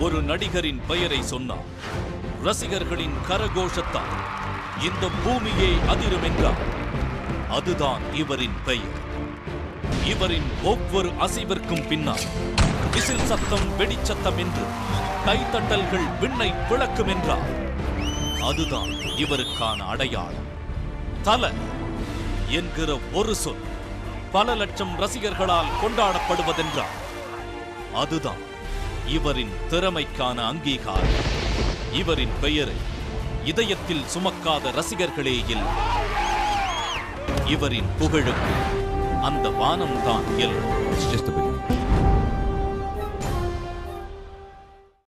ஒரு நடிகரின் பெயரை சொன்னார். ரசிகர்களின் கரகோஷத்தால் இந்த பூமியே அதிரும் என்றார். அதுதான் இவரின் பெயர். இவரின் ஒவ்வொரு அசைவிற்கும் பின்னால் விசில் சத்தம், வெடிச்சத்தம் என்று கைத்தட்டல்கள் விண்ணை விளக்கும் என்றார். அதுதான் இவருக்கான அடையாளம். தல என்கிற ஒரு சொல் பல லட்சம் ரசிகர்களால் கொண்டாடப்படுவதென்றார். அதுதான் இவரின் திறமைக்கான அங்கீகாரம். இவரின் பெயரை இதயத்தில் சுமக்காத ரசிகர்களே இல்லை. இவரின் புகழுக்கு அந்த வானம்தான் எல்லை.